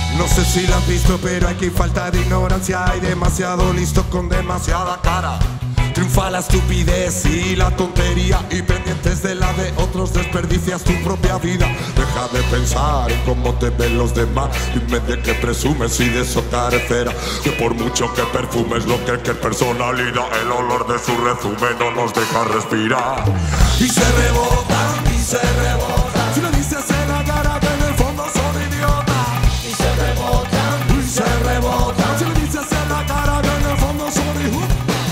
No sé si lo has visto, pero aquí falta de ignorancia. Hay demasiado listo con demasiada cara. Triunfa la estupidez y la tontería, y pendientes de la de otros desperdicias tu propia vida. Deja de pensar en cómo te ven los demás, dime de qué presumes y de eso carecerá. Que por mucho que perfumes lo que es personalidad, el olor de su resumen no nos deja respirar. Y se rebotan, y se rebotan. Si lo dices en la cara que en el fondo son idiotas. Y se rebotan, y se rebotan. Si lo dices en la cara que en el fondo son idiotas.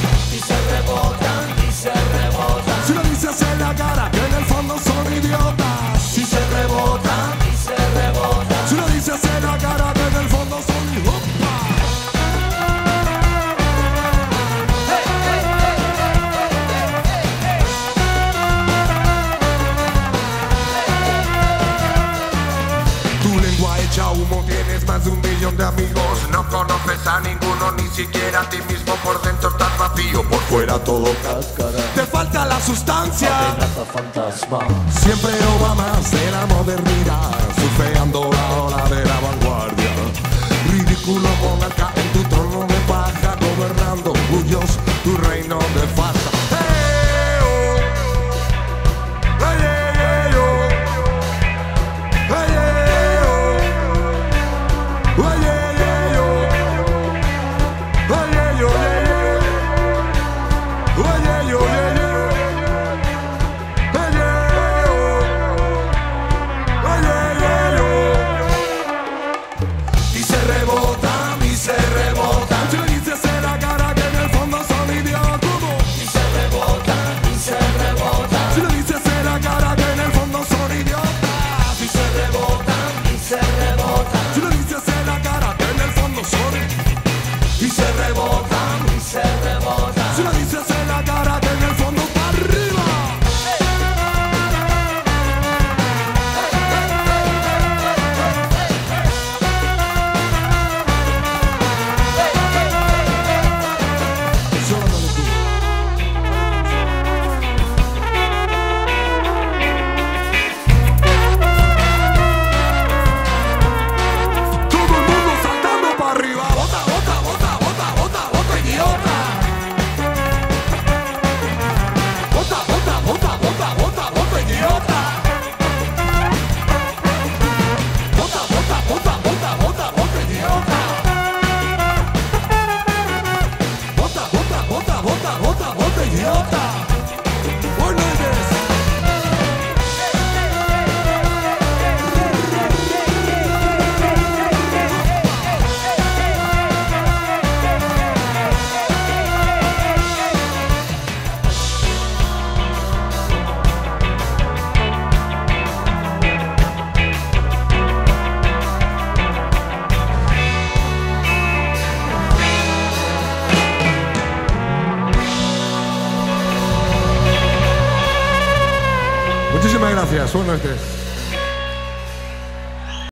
Si lo dices en la cara que en el fondo son idiotas. Si se rebotan, y se rebotan. Si lo dices en la cara que en el fondo son idiotas. Tu lengua hecha humo, tienes más de 1 millón de amigos. No conoces a ninguno, ni siquiera a ti mismo. Por dentro estás vacío, por fuera todo cáscara. Te falta la sustancia, amenaza fantasma. siempre va más de la modernidad, surfeando la ola de la vanguardia. Ridículo monarca en tu trono de paja, gobernando orgulloso tu reino de farsa. Hey, oh. Hey, hey, oh. Hey, hey, oh. Hey, hey, oh. Hey, hey, oh, hey, hey. Hey, hey, oh, hey, hey. Y se rebotan, y se rebotan. Si lo dices en la cara que en el fondo son idiotas. Y se rebotan, y se rebotan. Si lo dices en la cara que en el fondo son idiotas. Y se rebotan, y se rebotan. Si lo dices en la cara que en el fondo son idiotas. Y se rebotan, y se rebotan. Si lo dices en la cara que en el fondo para arriba. Todo el mundo saltando para arriba. Bota, bota, bota, bota, bota, bota, idiota. Bota, bota, bota, bota, bota, bota, idiota. Bota, bota, bota, bota, bota, bota, idiota. Bota, bota, bota, bota, bota, bota, idiota. Buenas noches. Muchísimas gracias, buenas noches.